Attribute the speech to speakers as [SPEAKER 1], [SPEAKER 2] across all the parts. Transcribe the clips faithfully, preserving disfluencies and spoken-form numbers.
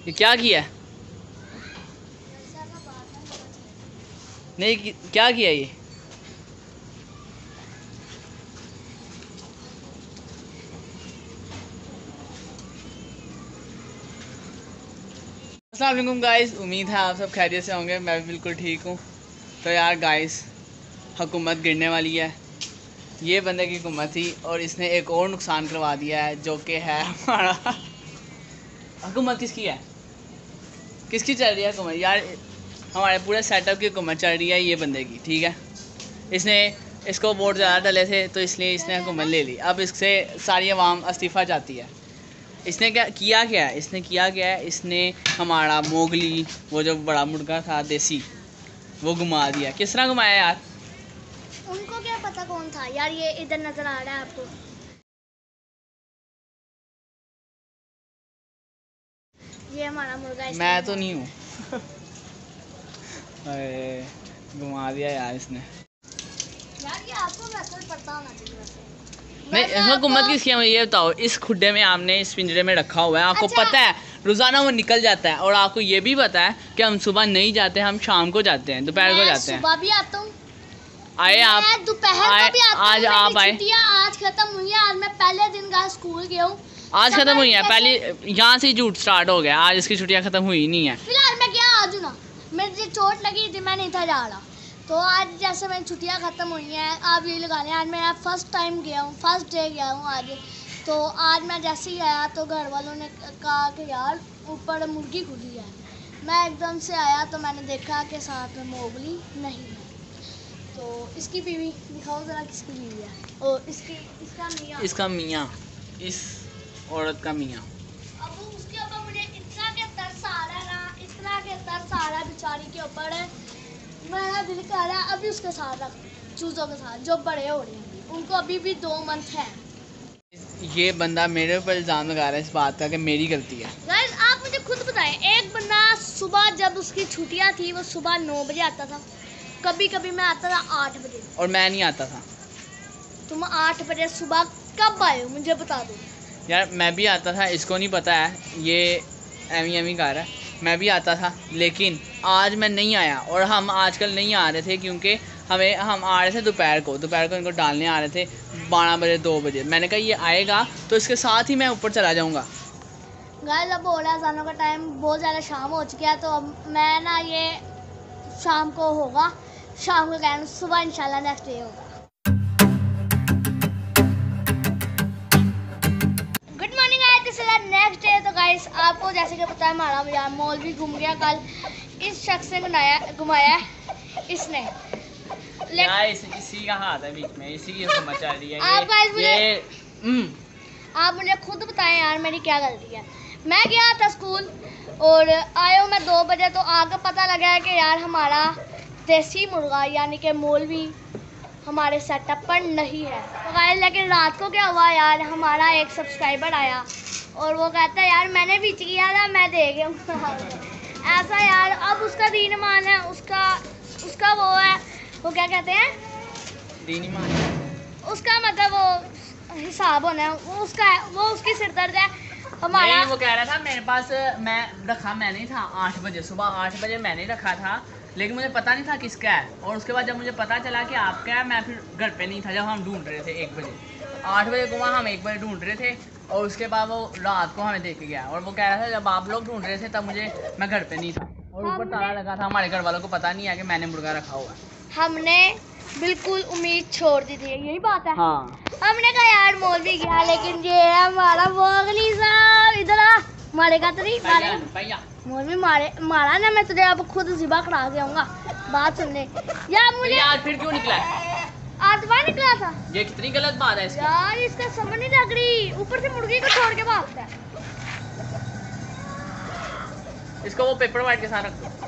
[SPEAKER 1] ये क्या किया? नहीं क्या किया ये? अस्सलाम वालेकुम गाइस, उम्मीद है आप सब खैरियत से होंगे। मैं भी बिल्कुल ठीक हूँ। तो यार गाइस, हुकूमत गिरने वाली है। ये बंदे की हुकूमत थी और इसने एक और नुकसान करवा दिया है, जो कि है हमारा हुकूमत किसकी है? किसकी चल रही है हुकूमत? यार हमारे पूरे सेटअप की हुकूमत चल रही है ये बंदे की, ठीक है। इसने इसको वोट ज़्यादा डले थे तो इसलिए इसने हुकूमत ले ली। अब इससे सारी आवाम इस्तीफ़ा चाहती है। इसने क्या किया क्या है? इसने किया क्या है? इसने हमारा मोगली, वो जो बड़ा मुर्गा था देसी, वो घुमा दिया। किस तरह घुमाया यार?
[SPEAKER 2] उनको क्या पता कौन था यार। ये इधर नजर आ रहा है आपको, ये हमारा मुर्गा।
[SPEAKER 1] मैं तो नहीं हूँ। अरे घुमा दिया यार इसने।
[SPEAKER 2] यार ये आपको वैसे पता होना चाहिए।
[SPEAKER 1] नहीं, हुकूमत किसकी है ये बताओ। इस खुड्डे में आपने, इस पिंजरे में रखा हुआ है, आपको
[SPEAKER 2] अच्छा।
[SPEAKER 1] पता है रोज़ाना वो निकल जाता है। और आपको ये भी पता है कि हम सुबह नहीं जाते, हम शाम को जाते हैं, दोपहर को जाते हैं।
[SPEAKER 2] सुबह भी आता हूँ,
[SPEAKER 1] आए आप,
[SPEAKER 2] दोपहर को भी आता हूँ।
[SPEAKER 1] आज आप आए।
[SPEAKER 2] आज खत्म हुई है। आज मैं पहले दिन का स्कूल गया हूँ।
[SPEAKER 1] आज खत्म हुई है? पहले यहाँ से झूठ स्टार्ट हो गया। आज इसकी छुट्टियाँ खत्म हुई नहीं है।
[SPEAKER 2] फिलहाल मैं क्या आज ना, मेरे चोट लगी थी, मैं नहीं था जा रहा। तो आज जैसे मेरी छुट्टियां ख़त्म हुई हैं, आप ये लगा लें आज मैं फर्स्ट टाइम गया हूँ, फर्स्ट डे गया हूँ आज। तो आज मैं जैसे ही आया तो घर वालों ने कहा कि यार ऊपर मुर्गी खुली है। मैं एकदम से आया तो मैंने देखा कि साथ में मोगली नहीं है। तो इसकी बीवी दिखाओ ज़रा, किसकी बीवी है? और इसकी इसका मियाँ, इसका
[SPEAKER 1] मियाँ, इस औरत का मियाँ।
[SPEAKER 2] अब उसके ऊपर मुझे इतना के तरस आ रहा है ना, इतना के तरस आ रहा है बेचारी के ऊपर। मेरा दिल कर रहा है अभी उसके साथ रख, चूज़ों के साथ जो बड़े हो रहे हैं, उनको अभी भी दो मंथ है।
[SPEAKER 1] ये बंदा मेरे ऊपर इल्ज़ाम लगा रहा है इस बात का कि मेरी गलती है।
[SPEAKER 2] गाइस आप मुझे खुद बताएं, एक बंदा सुबह जब उसकी छुट्टियां थी वो सुबह नौ बजे आता था, कभी कभी मैं आता था आठ बजे।
[SPEAKER 1] और मैं नहीं आता था।
[SPEAKER 2] तुम आठ बजे सुबह कब आए हो मुझे बता दो।
[SPEAKER 1] यार मैं भी आता था, इसको नहीं पता है, ये एमी एमी कर रहा है। मैं भी आता था, लेकिन आज मैं नहीं आया। और हम आजकल नहीं आ रहे थे क्योंकि हमें हम आ रहे थे दोपहर को दोपहर को इनको डालने आ रहे थे बारह बजे दो बजे। मैंने कहा ये आएगा तो इसके साथ ही मैं ऊपर चला जाऊंगा।
[SPEAKER 2] गाइस अब हो रहा है जाने का टाइम, बहुत ज़्यादा शाम हो चुकी है। तो अब मैं ना, ये शाम को होगा, शाम को कहना, सुबह इंशाल्लाह नेक्स्ट डे होगा। नेक्स्ट डे तो गाइस आपको जैसे कि पता है हमारा यार मौलवी घूम गया कल। इस शख्स ने घुमाया घुमाया इसने।
[SPEAKER 1] इस, इसी का हाथ है बीच में, इसी की हुकूमत चल रही है।
[SPEAKER 2] आप गाइस मुझे
[SPEAKER 1] ये,
[SPEAKER 2] आप मुझे खुद बताएं यार मेरी क्या गलती है। मैं गया था स्कूल और आया हूँ मैं दो बजे, तो आगे पता लगा है कि यार हमारा देसी मुर्गा यानी कि मौलवी हमारे सेटअप पर नहीं है। तो गाइस लेकिन रात को क्या हुआ यार, हमारा एक सब्सक्राइबर आया और वो कहता है यार मैंने भी किया था, मैं दे गया हूँ ऐसा यार। अब उसका दीन मान है, उसका उसका वो है, वो क्या कहते हैं,
[SPEAKER 1] दीन ईमान,
[SPEAKER 2] उसका मतलब वो हिसाब होना है, वो उसका है, वो उसकी सिरदर्द है हमारा।
[SPEAKER 1] नहीं, वो कह रहा था मेरे पास, मैं रखा मैंने था आठ बजे, सुबह आठ बजे मैंने रखा था, लेकिन मुझे पता नहीं था किसका है। और उसके बाद जब मुझे पता चला कि आपका है, मैं फिर घर पे नहीं था जब हम ढूंढ रहे थे एक बजे, आठ बजे को वहाँ हम एक बजे ढूंढ रहे थे। और उसके बाद वो रात को हमें देख के गया और वो कह रहा था जब आप लोग ढूंढ रहे थे तब मुझे, मैं घर पे नहीं था और ऊपर ताला लगा था। हमारे घर वालों को पता नहीं है कि मैंने मुर्गा रखा हुआ है।
[SPEAKER 2] हमने बिल्कुल उम्मीद छोड़ दी थी, यही बात है।
[SPEAKER 1] हाँ,
[SPEAKER 2] हमने कहा यार मौलवी गया, लेकिन ये है हमारा मोगली साहब, इधर आ, मारेगा तो नहीं मारेगा मौलवी, मारे मारा ना, मैं तुझे अब खुद ज़िबा करा के आऊंगा। बात सुनने यार, मुझे
[SPEAKER 1] आज फिर क्यों निकला है?
[SPEAKER 2] आज बार निकला था।
[SPEAKER 1] ये कितनी गलत बात है इसकी।
[SPEAKER 2] यार इसका समझ नहीं लग रही, ऊपर से मुर्गी को छोड़ के भागता है।
[SPEAKER 1] इसको वो पेपर वाइट के साथ रख दो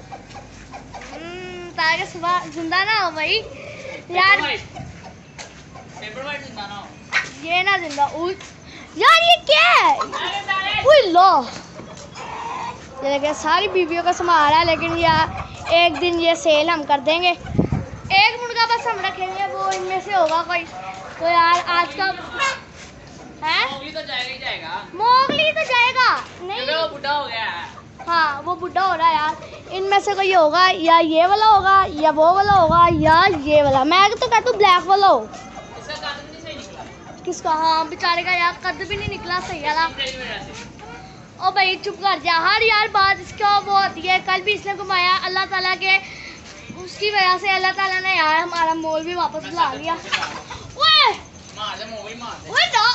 [SPEAKER 2] ताकि सुबह जिंदा ना हो भाई यार,
[SPEAKER 1] पेपर वाइट जिंदा ना हो,
[SPEAKER 2] ये ना जिंदा। यार ये क्या है? ओए लो, ये देखिए सारी बीवियों का संभाल है, लेकिन यार एक दिन ये सेल हम कर देंगे। एक मुर्गा बस हम रखेंगे, वो इनमें से होगा कोई। तो यार आज का हैं?
[SPEAKER 1] मोगली तो जाएगा ही जाएगा।
[SPEAKER 2] मोगली तो जाएगा नहीं,
[SPEAKER 1] वो बुढ़ा हो गया है।
[SPEAKER 2] हाँ वो बुढ़ा हो रहा है यार। इनमें से कोई होगा, या ये वाला होगा, या वो वाला होगा, या ये वाला। मैं तो कहता हूँ ब्लैक वाला हो।
[SPEAKER 1] इसका कद भी नहीं सही निकला।
[SPEAKER 2] किसका? हाँ बेचारे का यार कद भी नहीं निकला सही वाला। ओ भाई चुप कर जा। हर यार बात इसका वो होती है। कल भी इसने घुमाया, अल्लाह ताला के उसकी वजह से अल्लाह ताला ने यार हमारा मोल भी वापस बुला लिया। ओए
[SPEAKER 1] मार दे मोगली, मार दे।
[SPEAKER 2] ओए जा,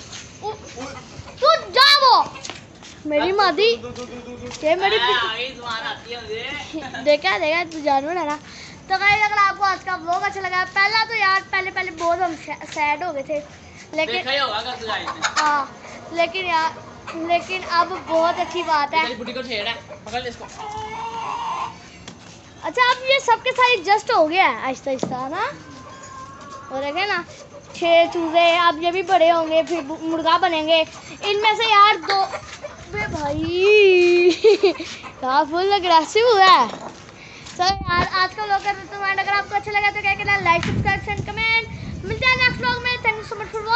[SPEAKER 2] तू जा। वो मेरी मादी ये मेरी
[SPEAKER 1] आगे जुबान आती है मुझे।
[SPEAKER 2] देखा देखा तू जानवर है ना। तो गाइस अगर आपको आज का व्लॉग अच्छा लगा, पहला तो यार पहले पहले बहुत हम सैड हो गए थे, लेकिन
[SPEAKER 1] देखा ही होगा कल गाइस ने।
[SPEAKER 2] हाँ लेकिन यार लेकिन अब बहुत अच्छी बात है।
[SPEAKER 1] तेरी बुड्ढी को छेड़ है, पकड़ ले इसको।
[SPEAKER 2] अच्छा अब ये सबके साथ एडजस्ट हो गया है आहिस्ता आहिस्ता ना। और देखे ना छह चूजे, अब ये भी बड़े होंगे, फिर मुर्गा बनेंगे। इनमें से यार दो बे भाई क्या फुल अग्रेसिव हुआ है। तो यार आज का व्लॉग करते हैं। अगर आपको अच्छा लगा तो क्या करना, लाइक सब्सक्राइब एंड कमेंट। मिलते हैं नेक्स्ट व्लॉग में। Thank you so much for